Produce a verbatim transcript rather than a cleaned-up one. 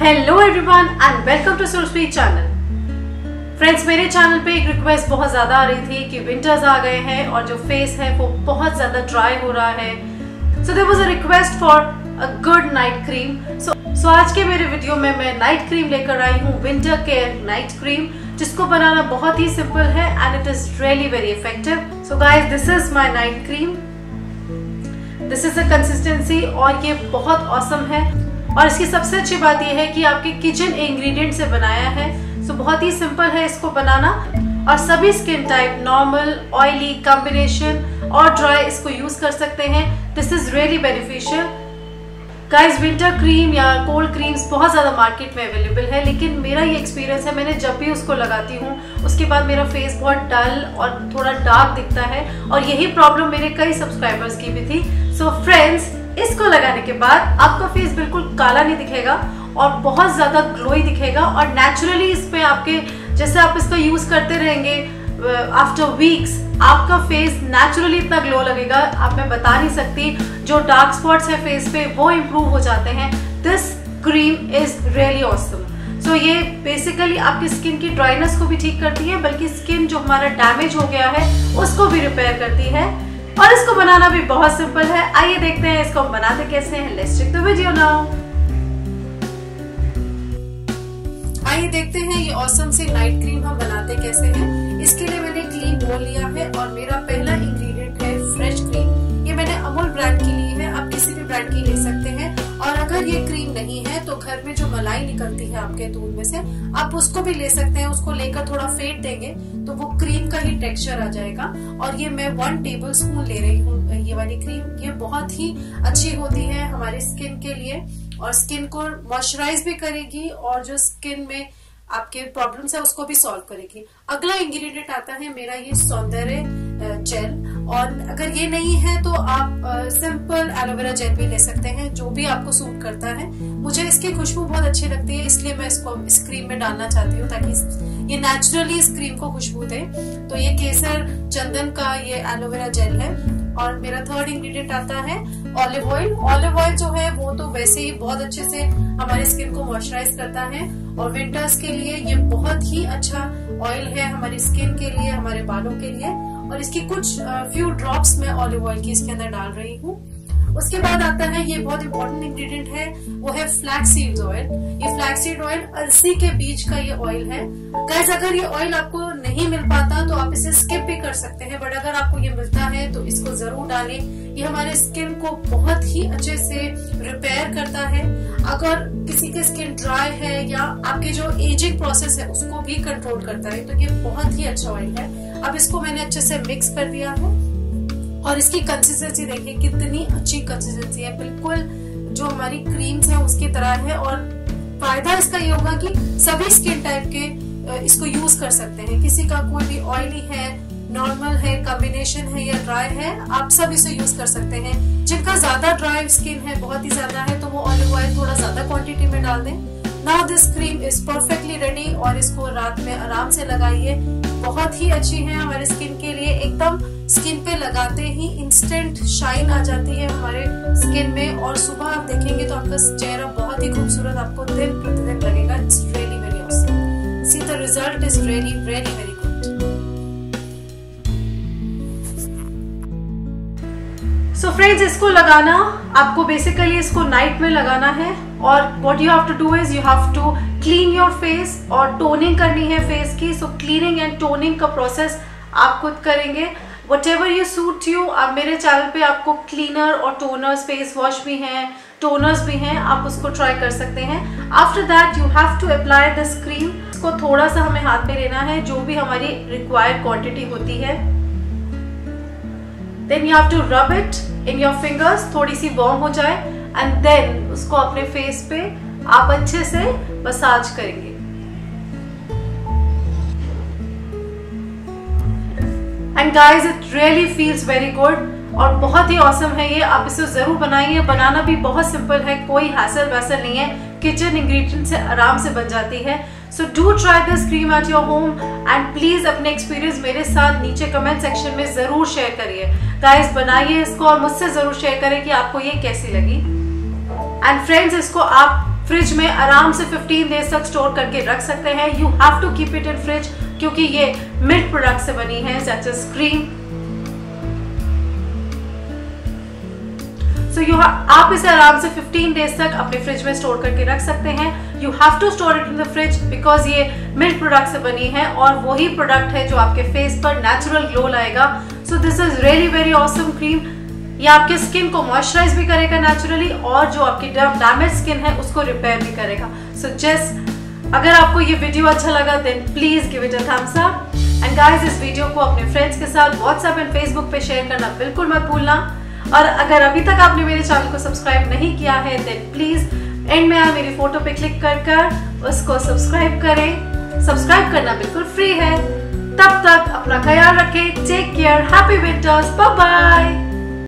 Hello everyone and welcome to सुरस्वी channel. Friends, मेरे channel पे एक रिक्वेस्ट बहुत ज़्यादा आ रही थी कि विंटर्स आ गए हैं और जो फेस है वो बहुत ज़्यादा ड्राई हो रहा है। So there was a request for a good night cream. So so आज के मेरे वीडियो में मैं नाइट क्रीम लेकर आई हूँ, विंटर केयर नाइट क्रीम, जिसको बनाना बहुत ही सिंपल है and it is really very effective. So guys, this is my night cream. This is the consistency और ये बहुत ऑसम है। और इसकी सबसे अच्छी बात यह है कि आपके किचन इंग्रेडिएंट से बनाया है। सो बहुत ही सिंपल है इसको बनाना और सभी skin type, normal, oily, combination और ड्राई इसको यूज कर सकते हैं। This is really beneficial. Guys, winter cream या कोल्ड क्रीम्स बहुत ज़्यादा मार्केट में अवेलेबल है, लेकिन मेरा ये एक्सपीरियंस है, मैंने जब भी उसको लगाती हूँ उसके बाद मेरा फेस बहुत डल और थोड़ा डार्क दिखता है और यही प्रॉब्लम मेरे कई सब्सक्राइबर्स की भी थी। सो so फ्रेंड्स, इसको लगाने के बाद आपका फेस बिल्कुल काला नहीं दिखेगा और बहुत ज़्यादा ग्लोई दिखेगा और नेचुरली इसमें आपके, जैसे आप इसका यूज़ करते रहेंगे आफ्टर वीक्स, आपका फेस नेचुरली इतना ग्लो लगेगा, आप मैं बता नहीं सकती। जो डार्क स्पॉट्स है फेस पे वो इम्प्रूव हो जाते हैं। This cream is really awesome. So ये बेसिकली आपकी स्किन की ड्राइनेस को भी ठीक करती है, बल्कि स्किन जो हमारा डैमेज हो गया है उसको भी रिपेयर करती है और इसको बनाना भी बहुत सिंपल है। आइए देखते हैं इसको हम बनाते कैसे हैं। Let's check the video now. आइए देखते हैं ये ऑसम सी नाइट क्रीम हम बनाते कैसे हैं। इसके लिए मैंने क्लीन बोल लिया है और मेरा पहला इंग्रेडिएंट है फ्रेश क्रीम। ये मैंने अमूल ब्रांड की ली है, आप किसी भी ब्रांड की ले सकते हैं। और अगर ये क्रीम नहीं है तो घर में जो मलाई निकलती है आपके दूध में से, आप उसको भी ले सकते हैं। उसको लेकर थोड़ा फेंट देंगे तो वो क्रीम का ही टेक्सचर आ जाएगा। और ये मैं वन टेबल स्पून ले रही हूँ ये वाली क्रीम। ये बहुत ही अच्छी होती है हमारे स्किन के लिए और स्किन को मॉइस्चराइज भी करेगी और जो स्किन में आपके प्रॉब्लम्स है उसको भी सॉल्व करेगी। अगला इंग्रेडिएंट आता है मेरा ये सौंदर्य जेल, और अगर ये नहीं है तो आप सिंपल एलोवेरा जेल भी ले सकते हैं, जो भी आपको सूट करता है। मुझे इसकी खुशबू बहुत अच्छी लगती है, इसलिए मैं इसको इस क्रीम में डालना चाहती हूँ ताकि ये नेचुरली इस क्रीम को खुशबू दे। तो ये केसर चंदन का ये एलोवेरा जेल है। और मेरा थर्ड इंग्रेडिएंट आता है ऑलिव ऑयल। ऑलिव ऑयल जो है वो तो वैसे ही बहुत अच्छे से हमारी स्किन को मॉइस्चराइज करता है और विंटर्स के लिए ये बहुत ही अच्छा ऑयल है हमारी स्किन के लिए, हमारे बालों के लिए। और इसकी कुछ फ्यू ड्रॉप्स मैं ऑलिव ऑयल की इसके अंदर डाल रही हूँ। उसके बाद आता है ये बहुत इंपॉर्टेंट इंग्रेडिएंट है, वो है फ्लैक्स सीड ऑयल। ये फ्लैक्स सीड ऑयल अलसी के बीज का ये ऑयल है। गाइस, अगर ये ऑयल आपको नहीं मिल पाता तो आप इसे स्किप भी कर सकते हैं, बट अगर आपको ये मिलता है तो इसको जरूर डालें। ये हमारे स्किन को बहुत ही अच्छे से रिपेयर करता है। अगर किसी की स्किन ड्राई है या आपके जो एजिंग प्रोसेस है उसको भी कंट्रोल करता है, तो ये बहुत ही अच्छा ऑयल है। अब इसको मैंने अच्छे से मिक्स कर दिया है और इसकी कंसिस्टेंसी देखिए कितनी अच्छी कंसिस्टेंसी है, बिल्कुल जो हमारी क्रीम्स है उसकी तरह है। और फायदा इसका ये होगा कि सभी स्किन टाइप के इसको यूज कर सकते हैं। किसी का कोई भी ऑयली है, नॉर्मल है, कॉम्बिनेशन है या ड्राई है, आप सब इसे यूज कर सकते हैं। जिनका ज्यादा ड्राई स्किन है, बहुत ही ज्यादा है, तो वो ऑलिव ऑयल थोड़ा ज्यादा क्वांटिटी में डाल दें। Now this cream is perfectly ready और इसको रात में आराम से लगाइए। बहुत ही अच्छी है हमारे स्किन के लिए। एकदम स्किन पे लगाते ही इंस्टेंट शाइन आ जाती है हमारे स्किन में और सुबह आप देखेंगे तो आपका चेहरा बहुत ही खूबसूरत आपको दिन प्रतिदिन लगेगा। It's really very awesome. See the result is really really very good. So friends, इसको लगाना आपको बेसिकली इसको नाइट में लगाना है और what you have to do is you have to clean your face और टोनिंग करनी है फेस की। सो क्लीनिंग एंड टोनिंग का प्रोसेस आप खुद करेंगे। Whatever you suit you, आप मेरे चैनल पे आपको क्लीनर और टोनर्स, फेस वॉश भी हैं, टोनर्स भी हैं, आप उसको ट्राई कर सकते हैं। After that you have to apply this cream. इसको थोड़ा सा हमें हाथ में लेना है, जो भी हमारी रिक्वायर्ड क्वांटिटी होती है। Then you have to rub it in your fingers, थोड़ी सी वार्म हो जाए एंड देन उसको अपने फेस पे आप अच्छे से मसाज करेंगे। And guys, it really feels very good और बहुत ही ऑसम है ये। आप इसे जरूर बनाइए। बनाना भी बहुत सिंपल है, कोई हैसल वैसल नहीं है, किचन इंग्रेडिएंट से आराम से बन जाती है। So do try this cream at your home and please अपने एक्सपीरियंस मेरे साथ नीचे कमेंट सेक्शन में जरूर शेयर करिए। गाइज, बनाइए इसको और मुझसे जरूर शेयर करें कि आपको ये कैसी लगी। एंड फ्रेंड्स, इसको आप फ्रिज में आराम से फिफ्टीन डेज तक स्टोर करके रख सकते हैं। You have to keep it in fridge क्योंकि ये मिल्क प्रोडक्ट से बनी है, such as cream. So you आप इसे आराम से फिफ्टीन डेज तक अपने फ्रिज में स्टोर करके रख सकते हैं। You have to store it in the fridge because ये मिल्क प्रोडक्ट से बनी है और वही प्रोडक्ट है जो आपके फेस पर नेचुरल ग्लो लाएगा। So this is really very awesome cream. ये आपके स्किन को मॉइस्चराइज भी करेगा नेचुरली और जो आपकी डैमेज स्किन है उसको रिपेयर भी करेगा। सो so जस्ट अगर आपको ये वीडियो अच्छा लगा then please give it a thumbs up and guys इस वीडियो को अपने फ्रेंड्स के साथ व्हाट्सएप एंड फेसबुक पे शेयर करना बिल्कुल मत भूलना। और अगर अभी तक आपने मेरे चैनल को सब्सक्राइब नहीं किया है देन प्लीज एंड में आप मेरी फोटो पे क्लिक कर कर उसको सब्सक्राइब करें। सब्सक्राइब करना बिल्कुल फ्री है। तब तक अपना ख्याल रखें। Take care, happy winters, bye bye.